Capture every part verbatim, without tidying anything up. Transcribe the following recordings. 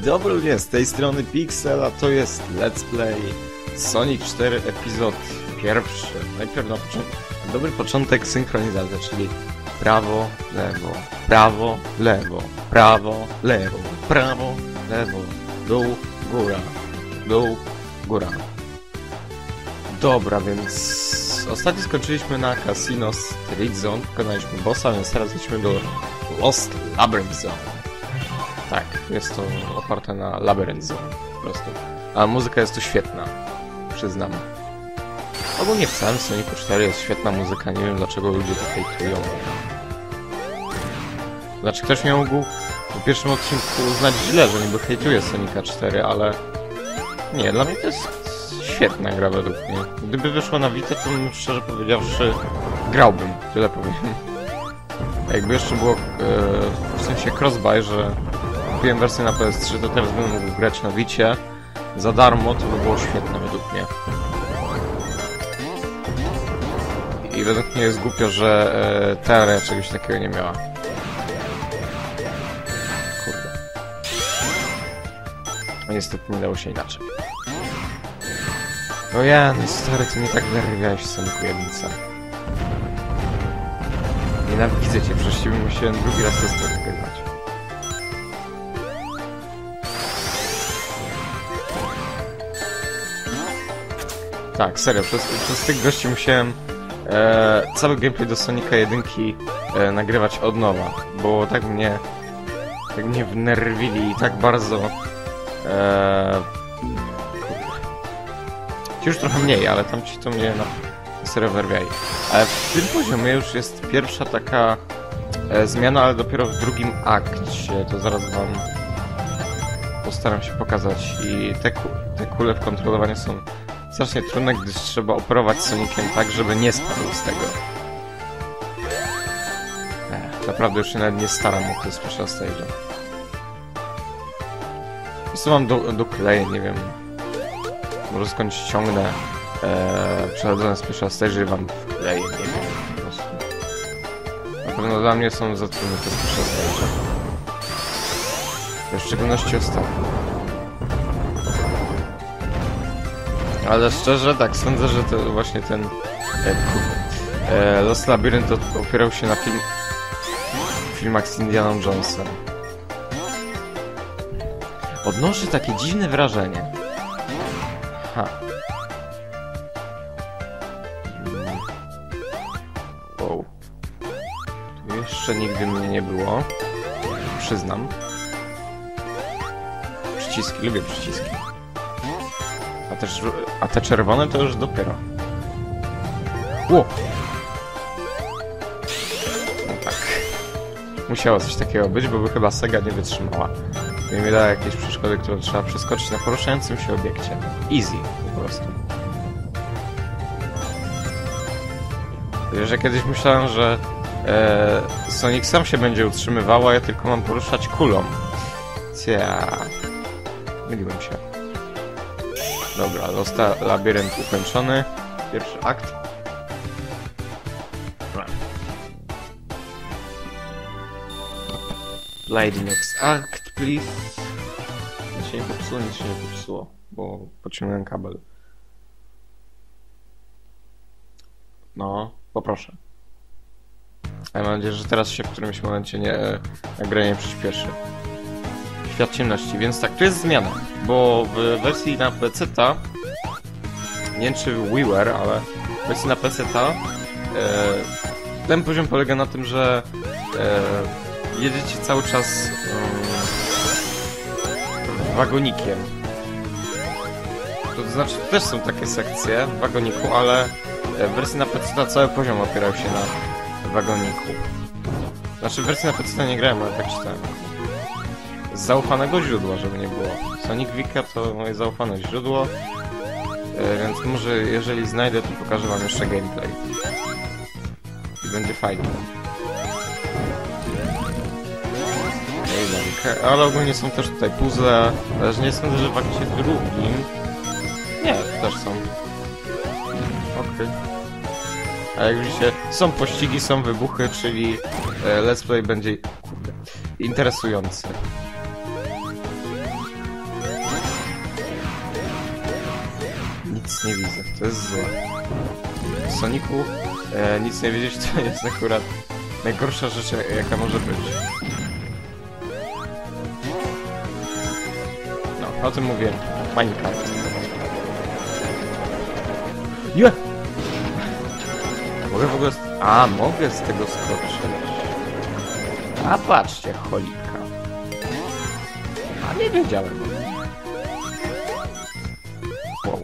dobry ludzie, z tej strony Pixel, a to jest Let's Play Sonic cztery epizod pierwszy. Najpierw na początek, dobry początek synchronizacja, czyli prawo, lewo, prawo, lewo, prawo, lewo, prawo, lewo, dół, góra, dół, góra. Dobra, więc ostatnio skończyliśmy na Casino Street Zone, pokonaliśmy bossa, więc teraz lecimy do Lost Labyrinth Zone. Tak, jest to oparte na Labyrinth Zone, po prostu. A muzyka jest tu świetna, przyznam. Ogólnie w całym Sonicu cztery jest świetna muzyka, nie wiem dlaczego ludzie to hejtują. Znaczy ktoś mnie mógł w pierwszym odcinku uznać źle, że niby hejtuje Sonika cztery, ale... Nie, dla mnie to jest świetna gra według mnie. Gdyby wyszła na Vita, to bym, szczerze powiedziawszy, grałbym, tyle powiem. Jakby jeszcze było, e, w sensie crossbuy, że kupiłem wersję na P S trzy, to teraz bym mógł grać na Vicie za darmo, to by było świetne według mnie. I według mnie jest głupio, że e, teoria czegoś takiego nie miała. Kurde. A niestety nie dało się inaczej. O ja, no stary, ty mnie tak nerwiałeś w Sonicu jedynce. Nienawidzę cię, przecież bym musiałem drugi raz test nagrywać. Tak, serio, przez, przez tych gości musiałem e, cały gameplay do Sonika jedynki e, nagrywać od nowa, bo tak mnie tak mnie wnerwili i tak bardzo e, ci już trochę mniej, ale tam ci to mnie na serio wnerwiali. Ale w tym poziomie już jest pierwsza taka e, zmiana, ale dopiero w drugim akcie, to zaraz wam postaram się pokazać. I te, ku te kule w kontrolowaniu są strasznie trudne, gdyż trzeba operować Soniciem tak, żeby nie spadł z tego. Ech, naprawdę już się nawet nie staram o to special stage. Jest to mam do, dokleję, nie wiem. Może skądś ściągnę e, przechodzone special stage i wam wkleję, nie wiem, po prostu. Na pewno dla mnie są za trudne te special stage. W szczególności ostatnie. Ale szczerze, tak, sądzę, że to właśnie ten e, e, Lost Labyrinth opierał się na film, filmach z Indianą Jonesem. Odnoszę takie dziwne wrażenie. Ha. Hmm. Wow. Tu jeszcze nigdy mnie nie było. Przyznam. Przyciski, lubię przyciski. A te, a te czerwone to już dopiero. Ło! No tak. Musiało coś takiego być, bo by chyba Sega nie wytrzymała. I mi dała jakieś przeszkody, które trzeba przeskoczyć na poruszającym się obiekcie. Easy, po prostu. Wiesz, że kiedyś myślałem, że e, Sonic sam się będzie utrzymywał, a ja tylko mam poruszać kulą. Cia. Myliłem się. Dobra, Lost Labyrinth ukończony. Pierwszy akt. Play the next act, please. Nic się nie popsuło, nic się nie popsuło, bo pociągnąłem kabel. No, poproszę. Ja mam nadzieję, że teraz się w którymś momencie nie, nagranie nie przyspieszy. Świat ciemności, więc tak, tu jest zmiana, bo w wersji na peceta, nie wiem czy WiiWare, ale w wersji na peceta e, ten poziom polega na tym, że e, jedziecie cały czas e, wagonikiem. To znaczy, też są takie sekcje w wagoniku, ale w wersji na peceta cały poziom opierał się na wagoniku. Znaczy, w wersji na peceta nie grałem, ale tak czytałem. Z zaufanego źródła, żeby nie było. Sonic Wiki to moje zaufane źródło, e, więc może jeżeli znajdę, to pokażę wam jeszcze gameplay. I będzie fajnie. Okay. Ale ogólnie są też tutaj puzzle, ale nie sądzę, że w akcie drugim... Nie, też są. Okej. Okay. A jak widzicie, są pościgi, są wybuchy, czyli e, let's play będzie... Kurde, interesujący. Nic nie widzę, to jest złe. W Sonicu e, nic nie wiedzieć to jest akurat najgorsza rzecz, jaka może być. No, o tym mówię. Minecraft. Nie! Mogę w ogóle... Z... A, mogę z tego skoczyć. A patrzcie, cholipka. A nie wiedziałem. Wow.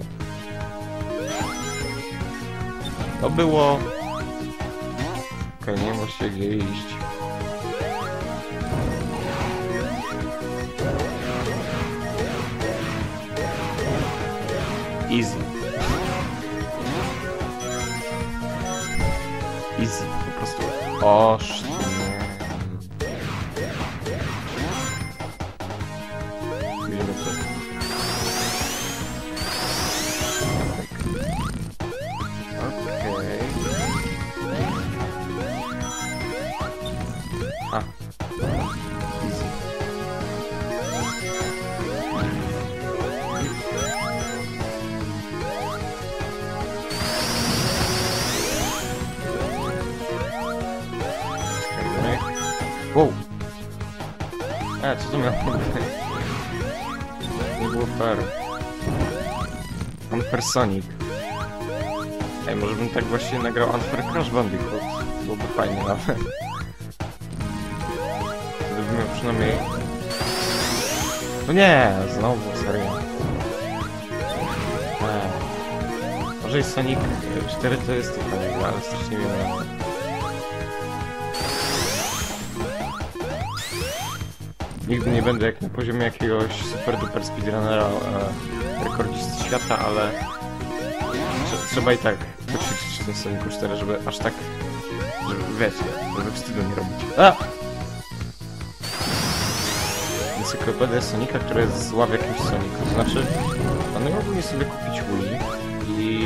To było... Okej, okay, nie właściwie gdzie iść. Easy. Easy, po prostu. O, sztywnie. Idziemy tu. Okej. A. Easy. Wow! E, co to miało być? Nie było fair. Unfair Sonic. Ej, może bym tak właśnie nagrał Unfair Crash Bandicoot. Byłoby fajnie nawet. Wtedy bym miał przynajmniej... No nie! Znowu, serio. Eee. Może i Sonic cztery to jest to fajnie, ale strasznie miło. Nigdy nie będę jak na poziomie jakiegoś super duper speedrunnera, e, rekordzisty świata, ale trze trzeba i tak poćwiczyć w tym Sonicu cztery, żeby aż tak, żeby wiecie, żeby wstydu nie robić. A! Encyklopedia Sonika, która jest zła w jakimś Sonicu, to znaczy planuję ogólnie sobie kupić Wii i...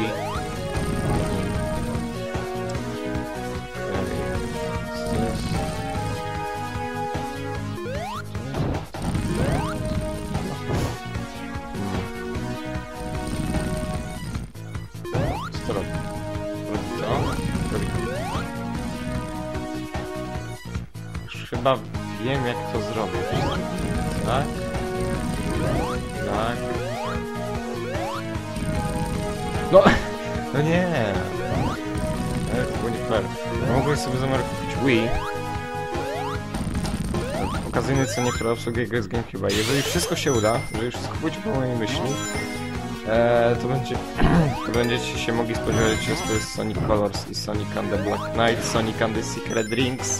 Chyba wiem jak to zrobić. Tak? Tak. No! No nie! Ale to było nie fair. Mogłem sobie zamiar kupić Wii. Okazyjny cenie, która obsługuje go z GameCube'a. Jeżeli wszystko się uda, jeżeli wszystko pójdzie po mojej myśli, e, to będzie, to będziecie się mogli spodziewać, że to jest Sonic Colors i Sonic and the Black Knight, Sonic and the Secret Rings,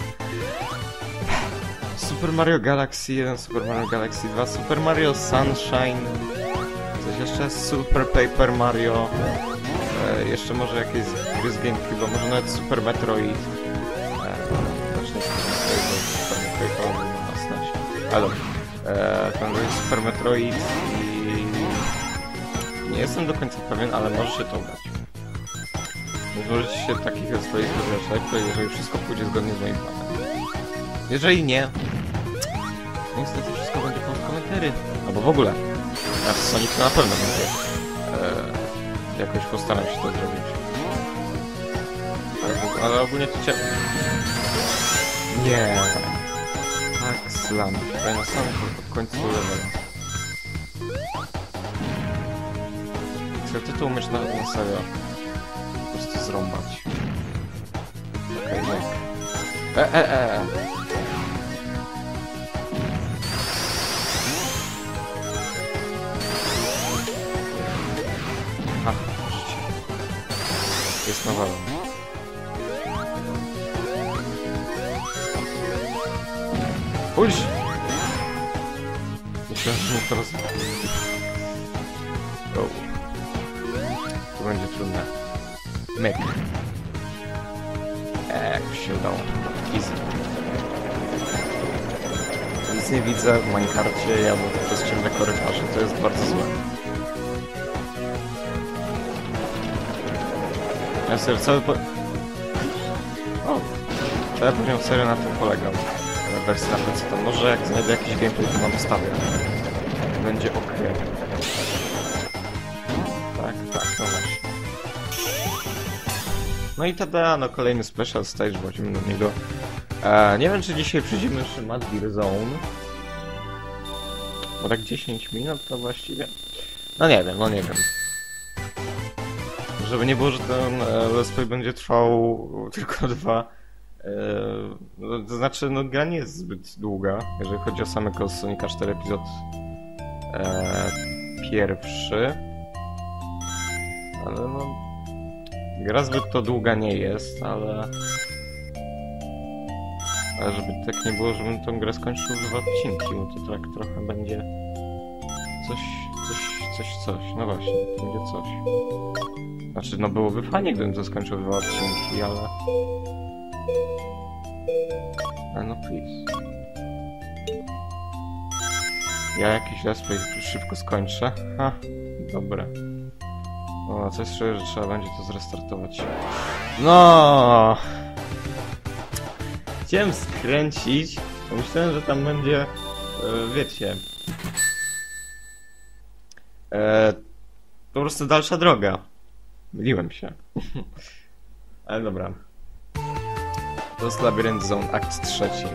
Super Mario Galaxy jeden, Super Mario Galaxy dwa, Super Mario Sunshine, coś jeszcze, Super Paper Mario, e, jeszcze może jakieś gry z GameCube, może nawet Super Metroid, e, znaczy nie Super Metroid, Super Metroid to ma snać, ale e, tam jest Super Metroid i nie jestem do końca pewien, ale może się to udać. Więc możecie się takich swoich rozwiązać, jeżeli wszystko pójdzie zgodnie z moim planem. Jeżeli nie, niestety wszystko będzie pod komentarzy. Albo w ogóle. A w Sonic to na pewno będzie. Eee, jakoś postaram się to zrobić. Ale, ale ogólnie to cię... Nie. Tak, slam. Tutaj na samym końcu levela. Co ty tu umiesz na, na serio po prostu zrąbać. Okej, okay, tak. E, e, e. Aha, życie. Jest nowa. Pójdź! Myślałem, że mnie to rozwali. Oh. To będzie trudne. Myk. Eee, jak się udało. Easy. Nic nie widzę w Minecarcie, ja mówię przez ciemne korytarze, to jest bardzo złe. Ja serio, cały po... O! Cały poziom serio na tym polegał. Wersja na P C to może jak znajdę jakiś gameplay, to mam wstawię. Będzie ok. Tak, tak, no. No i tada, no kolejny special stage, wchodzimy do niego. E, nie wiem, czy dzisiaj przyjdziemy jeszcze Mad Gear Zone. Bo tak dziesięć minut to właściwie... No nie wiem, no nie wiem. Żeby nie było, że ten e, let's play będzie trwał tylko dwa... E, no, to znaczy, no gra nie jest zbyt długa, jeżeli chodzi o samego Sonika cztery epizod e, pierwszy. Ale no... Gra zbyt to długa nie jest, ale... Ale żeby tak nie było, żebym tą grę skończył w dwa odcinki, no to tak trochę będzie... Coś, coś, coś, coś, no właśnie, będzie coś. Znaczy, no byłoby fajnie, gdybym to skończył w dwa odcinki, ale... Ale no please. Ja jakiś let's play szybko skończę. Ha, dobra. O, coś czuję, że trzeba będzie to zrestartować. No. Chciałem skręcić, bo myślałem, że tam będzie, e, wiecie, e, po prostu dalsza droga. Myliłem się. Ale dobra. To jest Labyrinth Zone, akt trzeci.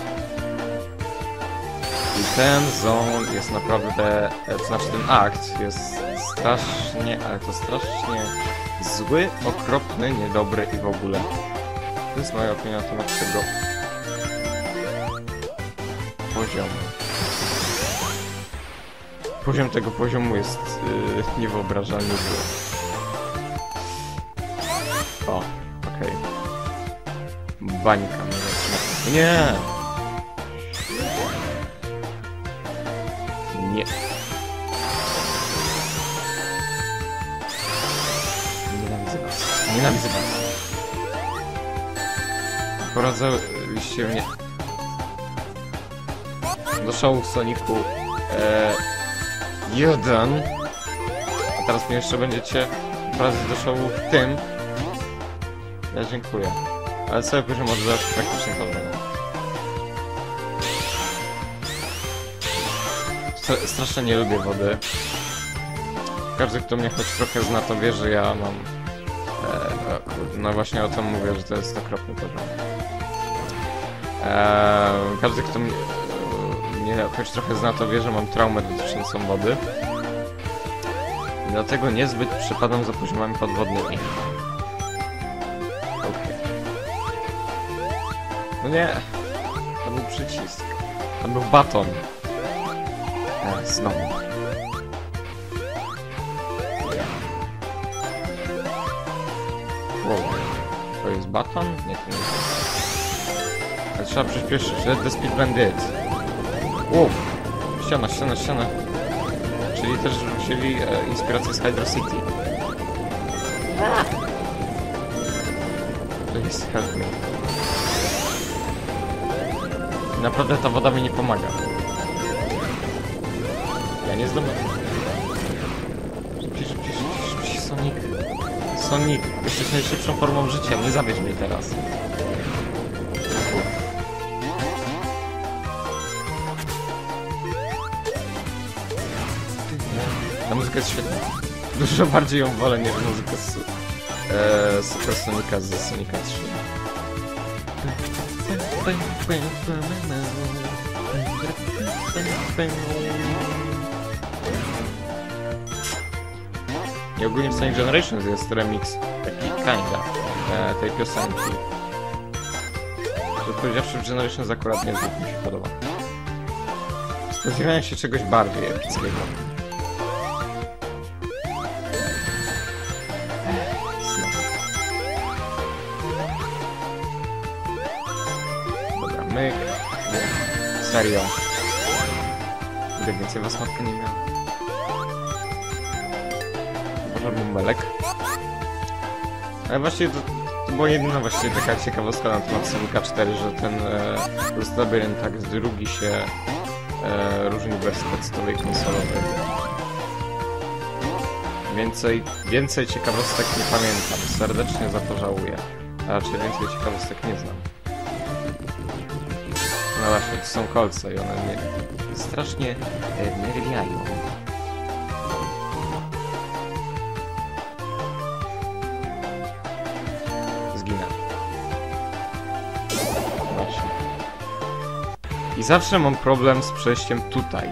I ten zone jest naprawdę, to znaczy ten akt jest strasznie, ale to strasznie zły, okropny, niedobry i w ogóle. To jest moja opinia na temat tego poziomu. Poziom tego poziomu jest yy, niewyobrażalnie zły. O, okej. Okay. Bańka. Nie! Nie. Nienawidzę was. Nienawidzę was. Poradzaliście mnie do show w Sonicu e, jeden. A teraz mnie jeszcze będziecie prowadzić do show w tym. Ja dziękuję. Ale cały poziom odbywa się praktycznie podobno. Strasznie nie lubię wody. Każdy, kto mnie choć trochę zna, to wie, że ja mam... E, no właśnie o tym mówię, że to jest okropny poziom. E, każdy, kto mnie, mnie choć trochę zna, to wie, że mam traumę dotyczącą wody. I dlatego niezbyt przypadam za poziomami podwodnymi. Okej. Okay. No nie. To był przycisk. To był baton. E, znowu. Wow. To jest baton? Nie, to nie jest. Ale trzeba przyspieszyć. Let the speed bandit. Wow. Ściana, ściana, ściana. Czyli też wzięli e, inspirację z Hydro City. Please help me. Naprawdę ta woda mi nie pomaga. Ja nie zdobędę. Szybciej, szybciej, szybciej, szybciej, Sonic. Sonic, jesteś najszybszą formą życia, nie zabierz mnie teraz. Ta muzyka jest świetna. Dużo bardziej ją wolę niż muzykę z e, Super Sonica z Sonica trzy. I ogólnie w Sonic Generations jest remix taki kinda e, tej piosenki. To powiedziawszy, w Generations akurat niezbyt mi się podoba. Spodziewałem się czegoś bardziej epickiego. Dobra, myk. Serio. Gdy więcej was matka nie miała. Bumelek. Ale właściwie to, to była jedyna właściwie taka ciekawostka na temat Sonika cztery, że ten e, Lost Labyrinth tak drugi się e, różni bez podstawowej konsolowej. Więcej, więcej ciekawostek nie pamiętam, serdecznie za to żałuję. A raczej więcej ciekawostek nie znam. No właśnie, to są kolce i one mnie strasznie e, nerwiają. I zawsze mam problem z przejściem tutaj.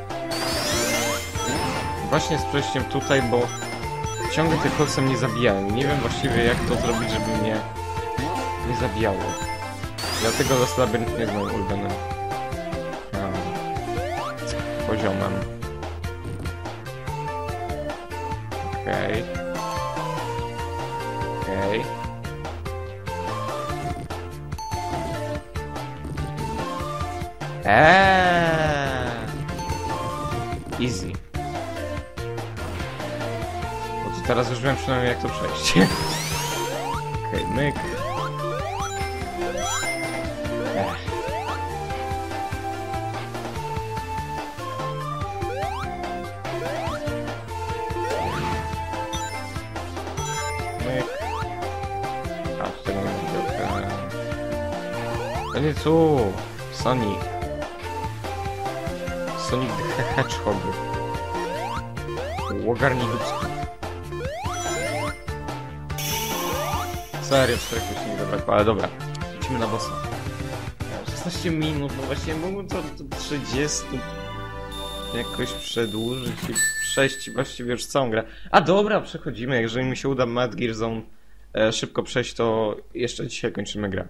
Właśnie z przejściem tutaj, bo ciągle te kolce mnie zabijają. Nie wiem właściwie jak to zrobić, żeby mnie nie zabijało. Dlatego Lost Labyrinth nie jest moim ulubionym um, poziomem. Okej. Okay. Okej. Okay. Eee. Easy. Bo to teraz już wiem przynajmniej jak to przejść. Okej, okay, myk. Ech. Myk. A, tutaj mamy widełkę. To nie tu! Sonic. Sonic the Hedgehog. Łogarni ludzki. Serio, czterech się nie zabrakło, ale dobra. Lecimy na bossa. szesnaście minut, no właśnie mógłbym to do trzydziestu jakoś przedłużyć i przejść właściwie już całą grę. A dobra, przechodzimy. Jeżeli mi się uda Mad Gear Zone e, szybko przejść, to jeszcze dzisiaj kończymy grę.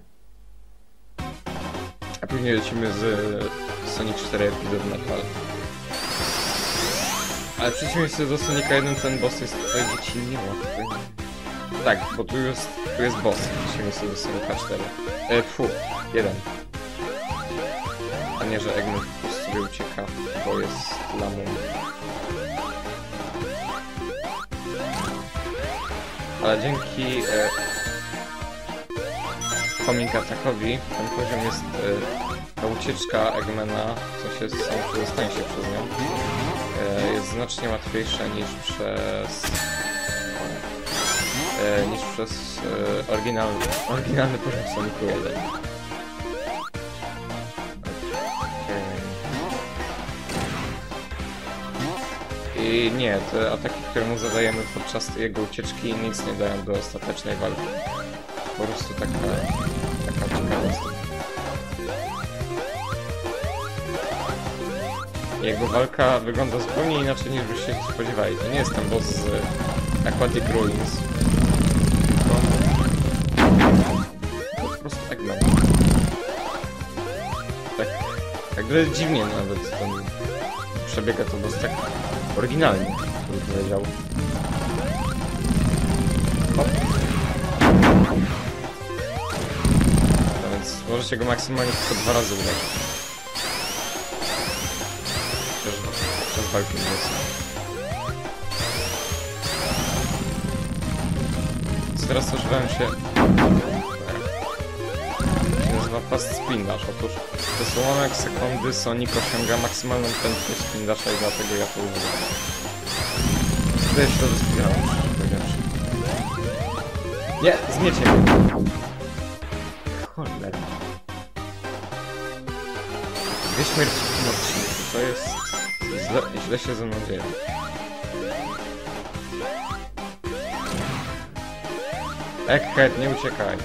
A później lecimy z Sonic cztery Epic Metal. Ale w przeciwieństwie do Sonica jeden ten boss jest tutaj dziecinnie łatwy. Tak, bo tu jest, tu jest boss w przeciwieństwie do Sonica cztery. E, fu, jeden. A nie, że Eggman po prostu sobie ucieka, bo jest lamą. Ale dzięki e, Coming Attackowi ten poziom jest, e, ta ucieczka Eggmana, w sensie sam przedostanie się przez nią, e, jest znacznie łatwiejsza niż przez e, niż przez e, oryginalny, oryginalny poziom Sonicu jeden. I nie, te ataki, które mu zadajemy podczas jego ucieczki, nic nie dają do ostatecznej walki. Po prostu taka, taka ciekawostka. Jego walka wygląda zupełnie inaczej niż byście się spodziewali. To nie jest ten boss z Aquatic Ruins. To po prostu Eggman. Tak, tak dziwnie nawet ten przebiega to boss tak oryginalnie, bym powiedział. Hop. No więc możecie go maksymalnie tylko dwa razy uderzyć. Przez walkę z bossem. Więc teraz używałem się... się nazywa Fast Spin Dash. Otóż przez ułamek sekundy Sonic osiąga maksymalną prędkość Spin Dasha i dlatego ja to używam. Tutaj się to wyspinało, powiedziawszy. Nie, zmiecie mnie. Cholera. Dwie śmierci w tym odcinku, to jest... Źle, źle się ze mną dzieje. Egghead, nie uciekaj.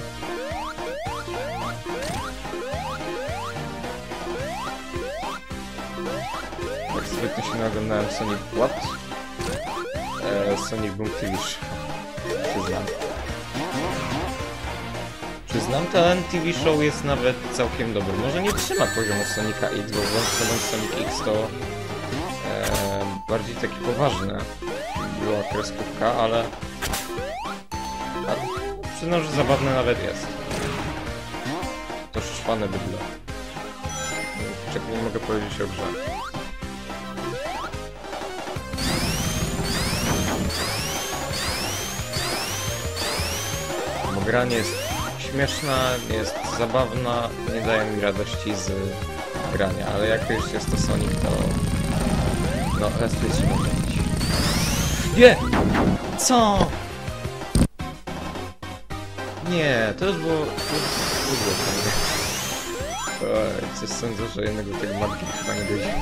Tak zbytnio się naoglądałem Sonic What? Eee, Sonic Boom T V Show. Przyznam. Przyznam, ten T V Show jest nawet całkiem dobry. Może nie trzyma poziomu Sonica X, bo włącz Sonic X to eee, bardziej taki poważny była kreskówka, ale... ale przyznam, że zabawny nawet jest. To szwane bydle. Czego nie mogę powiedzieć o grze. Bo gra nie jest śmieszna, nie jest zabawna, nie daje mi radości z grania, ale jak już jest to Sonic, to... no, raz tu trzeba robić. Nie! Co? Nie, to już było... to już było fajnie. Oj, coś sądzę, że jednego tego Mad Gear chyba nie dojdzie.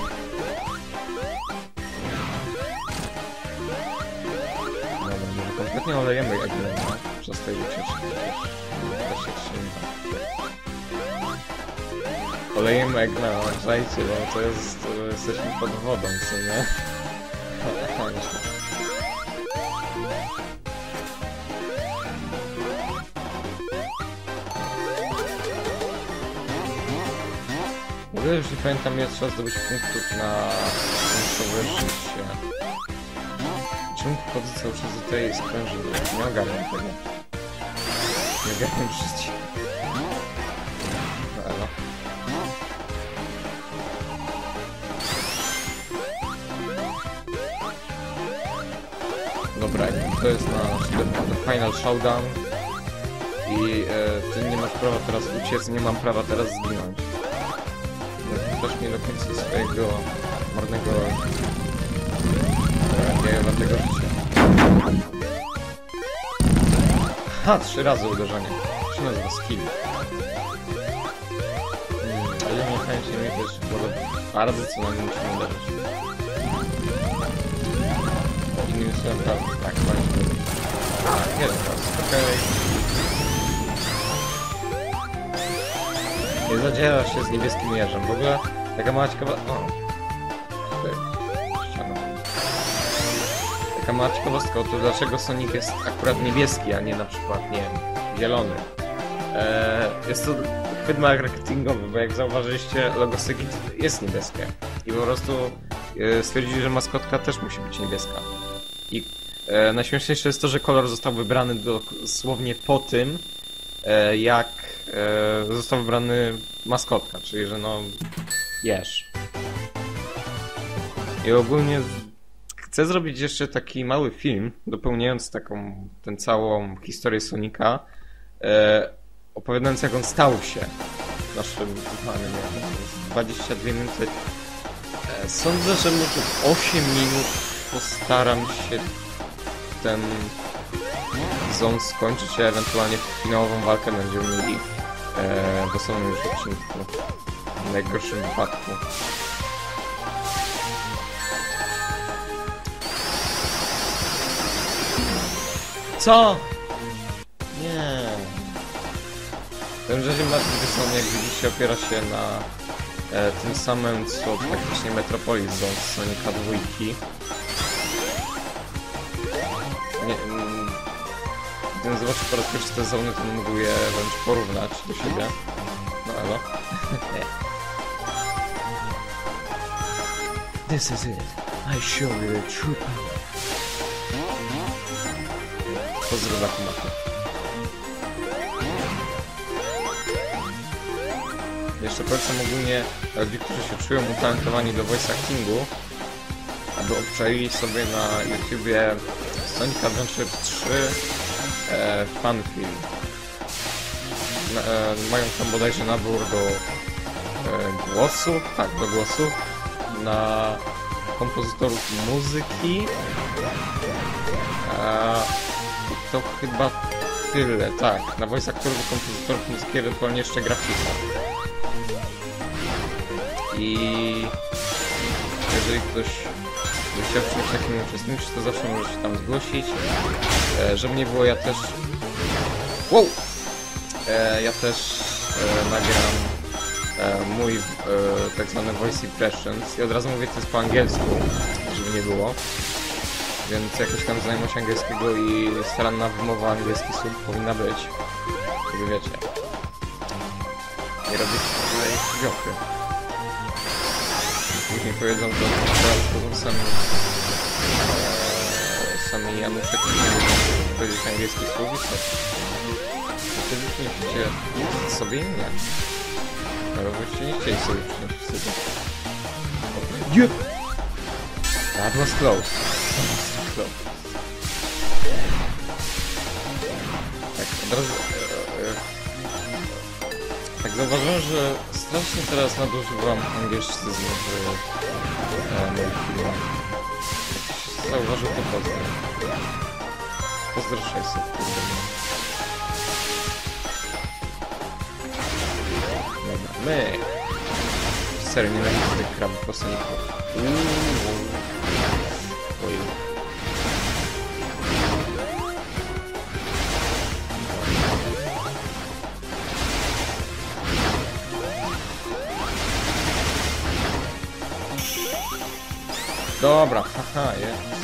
Dobra, może kompletnie olejemy Eggmana przez tej ucieczki. Też się trzyma. Olejem Egna, uważajcie, bo to jest... To jesteśmy pod wodą, co nie? W ogóle już nie pamiętam, ile trzeba zdobyć punktów na końcowe życie. Czemu wchodzę cały czas do tej sprężyny? Nie ogarniam tego. Nie ogarniam życia. No elo. Dobra, to jest na Final Showdown. I e, ty nie masz prawa teraz uciec, nie mam prawa teraz zginąć. Też mnie do końca swojego marnego jajowatego życia. Ha! Trzy razy uderzenie. To się nazywa skill. Hmm, ale mechanicznie mnie też bardzo co na nim musimy uderzyć. Innymi słowy, tak, fajnie. A, jeden raz, okej. Nie zadziera się z niebieskim mierzem. W ogóle taka mała ciekawostka... O. Tutaj. Ściana. Taka mała ciekawostka o to, dlaczego Sonic jest akurat niebieski, a nie na przykład, nie wiem, zielony. Eee, jest to chwyt marketingowy, bo jak zauważyliście, logo Segi jest niebieskie. I po prostu e, stwierdzili, że maskotka też musi być niebieska. I e, najśmieszniejsze jest to, że kolor został wybrany dosłownie po tym, e, jak e, został wybrany maskotka, czyli że no jesz. I ogólnie chcę zrobić jeszcze taki mały film, dopełniając taką tę całą historię Sonika, e, opowiadając jak on stał się naszym fanem. dwadzieścia dwie minuty. E, sądzę, że może w osiem minut postaram się ten zon skończyć, a ewentualnie finałową walkę będziemy mieli e, w osobnym już odcinku. W najgorszym wypadku. Co? Nie. Ten rzeź martwy są, jak widzicie, opiera się na e, tym samym co praktycznie Metropolis Zone z Sonika dwójki. Nie, mm, gdybym zobaczył po raz pierwszy te zony, to mógł je wręcz porównać do siebie. No elo. Nie. This is it. I show you the true power. Pozdro dla Kumaty. Jeszcze polecam ogólnie ludzi, którzy się czują utalentowani do voice actingu, aby obczajili sobie na YouTubie Sonic Adventure trzy e, fanfilm. Na, e, mają tam bodajże nabór do e, głosu, tak, do głosu, na kompozytorów muzyki. E, i to chyba tyle, tak, na voice aktorów, kompozytorów muzyki, ewentualnie jeszcze grafika. I jeżeli ktoś by chciał w czymś takim uczestniczyć, to zawsze może się tam zgłosić. E, żeby nie było, ja też... Wow! E, ja też e, nagram e, mój e, tak zwany voice impressions. I od razu mówię, to jest po angielsku, żeby nie było. Więc jakaś tam znajomość angielskiego i staranna wymowa angielski słów powinna być. Jak wiecie. Nie robić tutaj wiochy. Później powiedzą, że teraz chodzą sami e, sami Janusze, którzy nie mogą powiedzieć angielskich słów i co? Wtedy musicie sobie nie. Ale właściwie nie chcieli sobie przynosić wtedy. Yeah! That was close. That was close. Tak, od razu... E, e, tak zauważyłem, że strasznie teraz nadużywam angielszczyzny w e, moich filmach. Jak ktoś zauważył, to pozdro. Pozdro sześćset. Dobra, my. Serio, nienawidzę tych krabów po Sonicu. Oj. Dobra, haha, jest.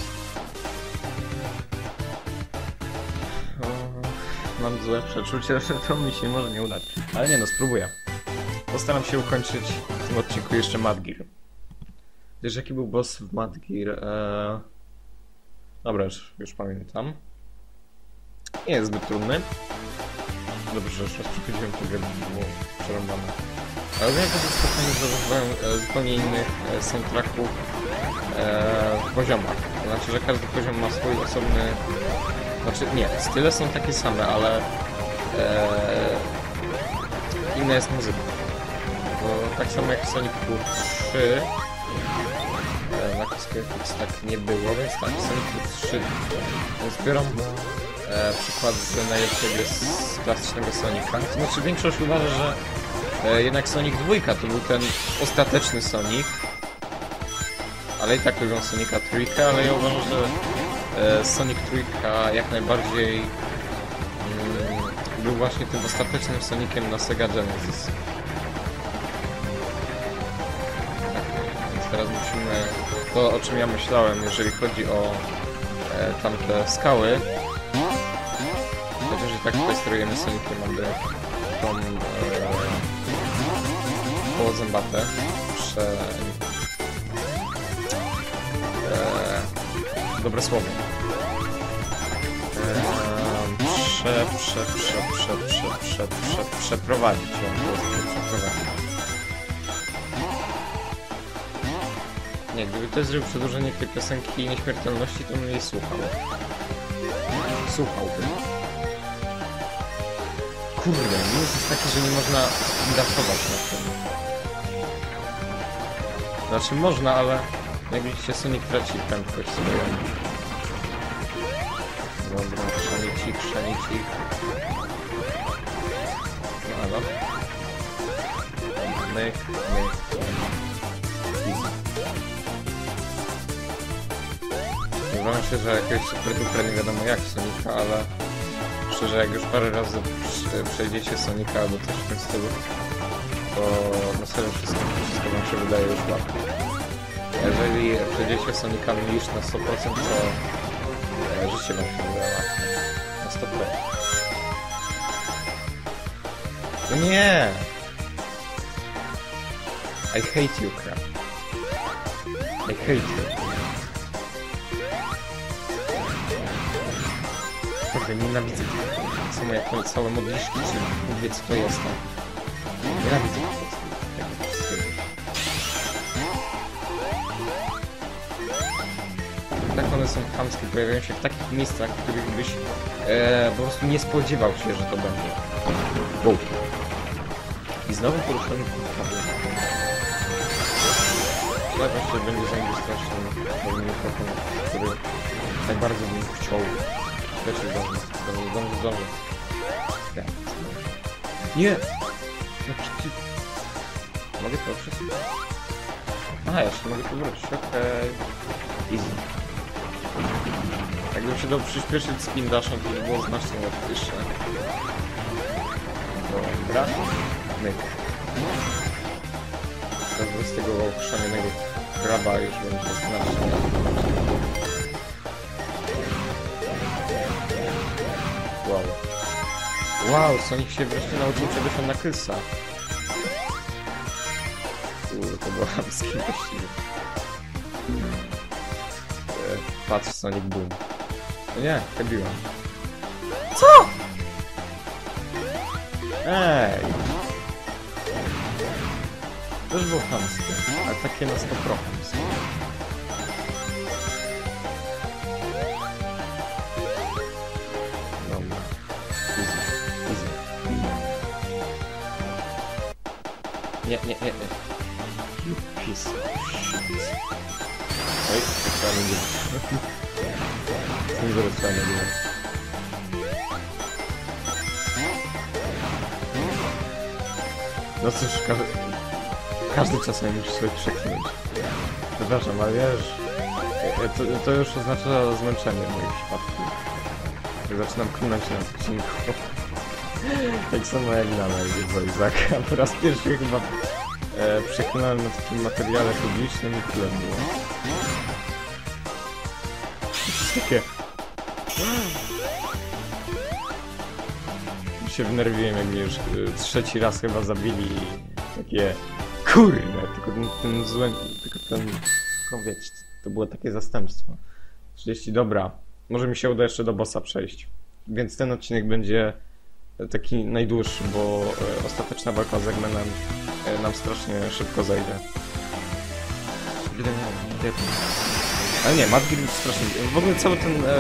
O, mam złe przeczucie, że to mi się może nie udać. Ale nie no, spróbuję. Postaram się ukończyć w tym odcinku jeszcze Madgear. Wiesz, jaki był boss w Madgear? Eee... Dobra, już, już pamiętam. Nie jest zbyt trudny. Dobrze, że już raz przechodziłem tę grę, bo było przerąbane. Ale wiem, że spotkanie zauważyłem zupełnie innych e, soundtracków e, w poziomach. To znaczy, że każdy poziom ma swój osobny... Znaczy, nie, style są takie same, ale e, inna jest muzyka. Bo tak samo jak w Sonic trzy e, na Q F X tak nie było, więc tak, Sonic trzy. Więc biorą e, przykład z najlepszego z klasycznego Sonika. To znaczy, większość uważa, że e, jednak Sonic dwa to był ten ostateczny Sonic. Ale i tak lubią Sonica trzy, ale ja uważam, że e, Sonic trzy jak najbardziej mm, był właśnie tym ostatecznym Soniciem na Sega Genesis. Tak, więc teraz musimy... To, o czym ja myślałem, jeżeli chodzi o e, tamte skały, chociaż i tak tutaj sterujemy Soniciem, aby tą e, koło zębatę prze... E, dobre słowo. E, prze, prze, prze, prze, prze, prze, prze, przeprowadzić ją. Przeprowadzić. Nie, gdyby ktoś zrobił przedłużenie tej piosenki Nieśmiertelności, to bym jej słuchał. Słuchałbym. Kurde, minus jest taki, że nie można daszować na tym. Znaczy można, ale jak widzicie, Sonic traci prędkość swoją. Dobra, szanicik, szanicik. No, ale... Myk, myk. Easy. Uważam się, że jakiegoś super duper nie wiadomo jak Sonika, ale... Szczerze, jak już parę razy przejdziecie Sonika albo coś w tym stylu, to na serio wszystko, wszystko wam się wydaje już łatwe. Jeżeli przejdziecie Sonika niż na sto procent, to e, życie wam się wydaje na sto procent. No nie! I hate you, crap. I hate you. Kurde, nienawidzę tego. Tak samo jak to całe modliszki, czy mówię co to jest tam. Nienawidzę tego wszystkiego. Tak one są chamskie, pojawiają się w takich miejscach, w których byś e, po prostu nie spodziewał się, że to będzie. Wow. I znowu poruszony problem. Ale właśnie będzie zainwestował w mikrofon, który tak bardzo bym chciał. Też jest dobrze, dobrze, dobrze, dobrze. Ja. Nie! No przecież... Mogę to przesunąć? Aha, jeszcze mogę tu wrócić, okej. Okay. Easy. Jakbym się dał przyspieszyć spin dashem, to by było znacznie łatwiejsze. Dobra. Myk. Teraz bez tego chrzanionego graba już będzie znacznie. Wow. Wow, Sonic się wreszcie nauczył czegoś na Krysa. Uuu, to było chamskie właściwie. Patrz, Sonic Boom. No nie, chybiłem. Co? Ej! To już było chamskie, ale takie na sto procent. Dobra. Easy, easy. Nie, nie, nie, nie. You piece of shit. Oj, to trzeba nie było. Z tym zaraz trzeba nie było. No cóż, każdy, każdy czasem musi sobie przeklinać. Przepraszam, ale wiesz, to, to już oznacza zmęczenie w moim przypadku. Jak zaczynam klinać na odcinku. Tak samo jak na mnie, Izaka. Po raz pierwszy chyba e, przeklinałem na takim materiale publicznym i tyle było. Takie... się wnerwiłem, jak mnie już y, trzeci raz chyba zabili i takie... Kurde, tylko ten, ten złe... tylko ten... Tylko wiecie, to było takie zastępstwo. trzydzieści, dobra. Może mi się uda jeszcze do bossa przejść. Więc ten odcinek będzie taki najdłuższy, bo e, ostateczna walka z Eggmanem e, nam strasznie szybko zajdzie. Ale nie, Mad Gear strasznie... W ogóle cały ten... E...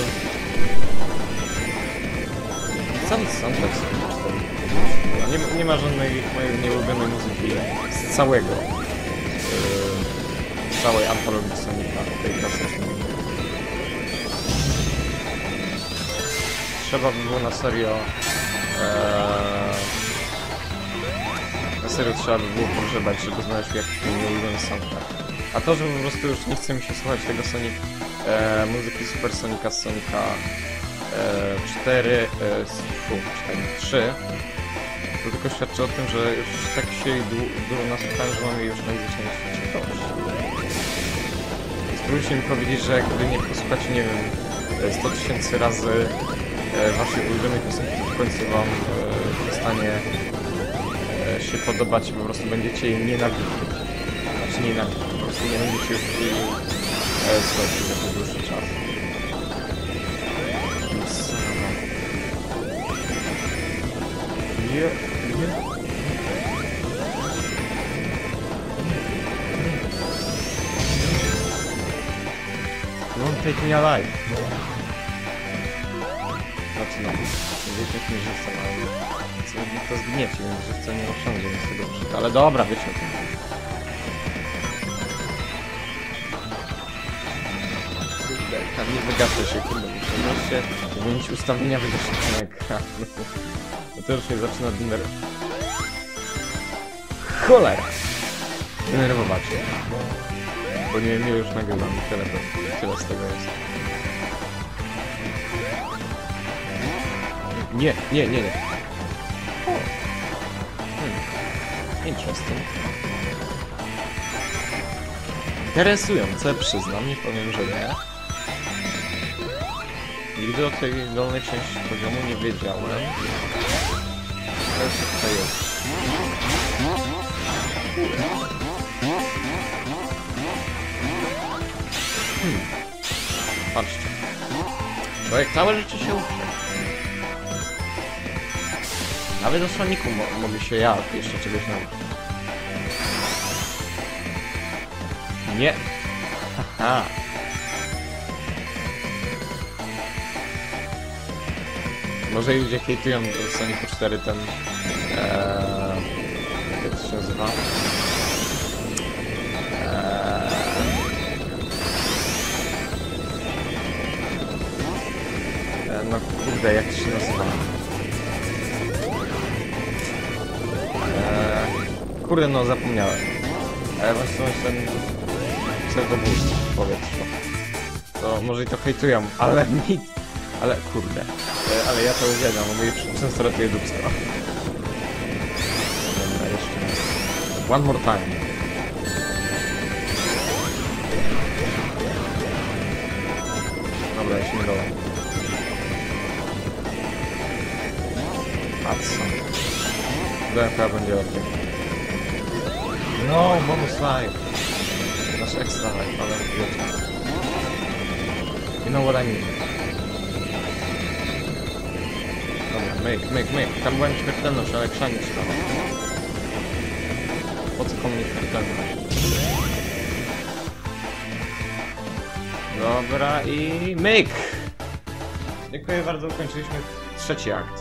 Cały soundtrack nie, nie ma żadnej mojej nieulubionej muzyki z całego... E... z całej antologii Sonika, tej klasycznej. Trzeba by było na serio... Eee, na serio trzeba by było pogrzebać, żeby znaleźć jakiś nieulubiony soundtrack. A to, że po prostu już nie chce mi się słuchać tego Sonic... E, muzyki Super Sonika z Sonika e, cztery... E, fu, cztery, trzy, to tylko świadczy o tym, że już tak się dużo nasłuchałem, że mamy już najzwyczajniej w świecie dość. Spróbujcie mi powiedzieć, że gdy nie posłuchacie, nie wiem, sto tysięcy razy e, waszej ulubionej piosenki, to w końcu wam e, przestanie e, się podobać i po prostu będziecie jej nienawidzić. Znaczy nienawidzić, po prostu nie będziecie już jej e, słuchać przez dłuższy czas. Nie, nie. Don't take me alive. Znaczy no, wiecie mi żywca, ale co to zgniecie, więc żywca nie osiądzie z tego przyjść. Ale dobra, wiecie o tym. Kurde, tam nie wygasa się, kurde, muszę się zmienić ustawienia wygaśnienia ekranu. No to już mnie zaczyna dener... Cholera! Denerwować się. Bo nie wiem, ile już nagrywam, tyle, tyle z tego jest. Nie, nie, nie, nie. O. Hmm. Interesting. Interesujące, przyznam, nie powiem, że nie. Nigdy o tej dolnej części poziomu nie wiedziałem. Co tutaj jest? Hmm. Patrzcie. Człowiek całe życie się uczy. Nawet o Sonicu mo mogę się ja jeszcze czegoś nauczyć. Nie. Haha. Może ludzie hejtują w Sonicu cztery ten... Eee, jak to się nazywa? Eee, no kurde, jak to się nazywa? Eee, kurde, no zapomniałem. Ale właśnie ten pseudobójstwo w powietrzu. To może i to hejtują, ale nic. Ale kurde. E, ale ja to uwielbiam, bo mi często ratuje dupsko. Dobra, jeszcze raz. One more time. Dobra, ja się nie dołem. Patrzę. Dołem chyba będzie okej. No, bonus life. Nasz extra life, ale wiecie. You know what I mean. Dobra, myk, myk, myk. Tam była nieśmiertelność, ale krzanić tam. Po co komu nieśmiertelność? Dobra i myk! Dziękuję bardzo, ukończyliśmy trzeci akt.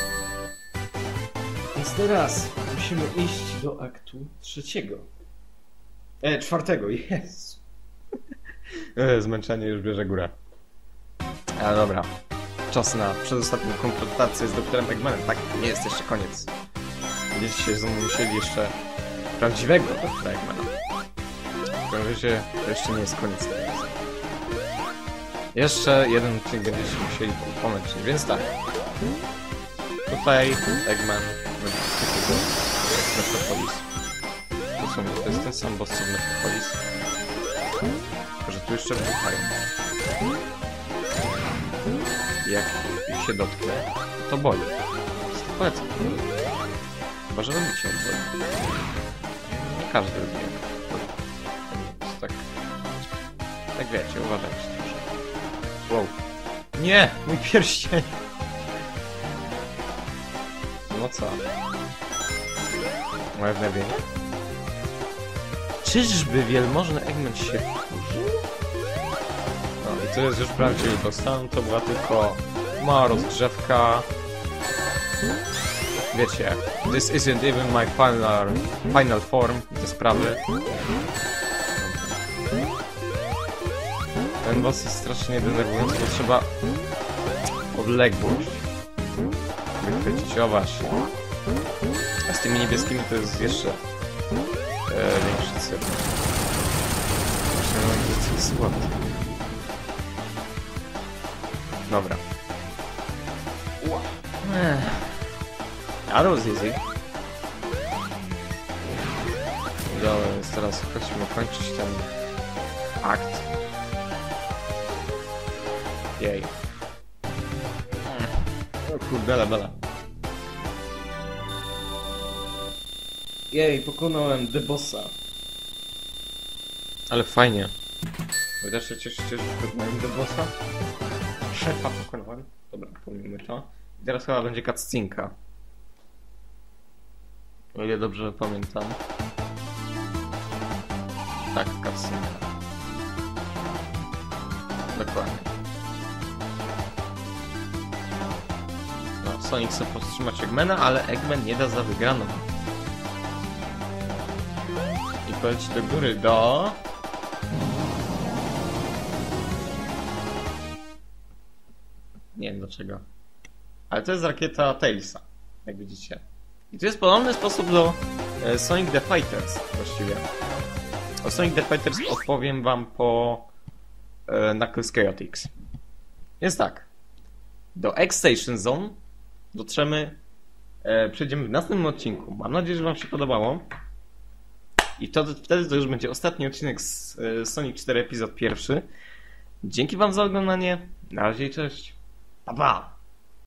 Więc teraz musimy iść do aktu trzeciego. E, czwartego, jest. e, zmęczenie już bierze górę. Ale dobra. Czas na przedostatnią konfrontację z doktorem Eggmanem. Tak, nie jest jeszcze koniec. Będziecie się musieli jeszcze prawdziwego doktora Eggmana. W każdym razie to jeszcze nie jest koniec tego. Jeszcze jeden odcinek będziecie musieli pokonać, więc tak. Tutaj Eggman będzie takiego Metropolis. To, są, to jest ten sam boss co w Metropolis. Tylko, że tu jeszcze wybuchają. Jak ich się dotknę, to boli. To polecam. Chyba, że robicie odbój. Nie każdy lubi. Tak... Tak wiecie, uważajcie troszkę. Wow. Nie! Mój pierścień! No co? Moje wnawienie? Czyżby wielmożny Eggman się wkurzył? No i to jest już prawdziwy boss. Tam to była tylko mała rozgrzewka. Wiecie, this isn't even my final, final form, te sprawy. Ten boss jest strasznie denerwujący, bo trzeba odległość wychwycić. O właśnie. A z tymi niebieskimi to jest jeszcze e, większy cyrk. Myślałem, że to jest słabe. Dobra. A to was easy. Dobra, więc teraz chodźmy kończyć ten akt. Jej. O kurde, bela, bela. Jej, pokonałem The Bossa. Ale fajnie. Wy też się cieszycie, że pokonałem The Bossa? Szefa pokonałem. Dobra, pomijmy to. I teraz chyba będzie cutscenka. O ile dobrze pamiętam. Tak, cutscenka. Dokładnie. No, Sonic chce powstrzymać Eggmana, ale Eggman nie da za wygraną. I poleci do góry do... Nie wiem dlaczego. Ale to jest rakieta Tailsa, jak widzicie. I to jest podobny sposób do e, Sonic the Fighters właściwie. O Sonic the Fighters opowiem wam po e, Knuckles Chaotix. Jest tak. Do X-Station Zone dotrzemy, e, przejdziemy w następnym odcinku. Mam nadzieję, że wam się podobało. I to, wtedy to już będzie ostatni odcinek z e, Sonic cztery epizod pierwszy. Dzięki wam za oglądanie. Na razie i cześć. Pa, pa!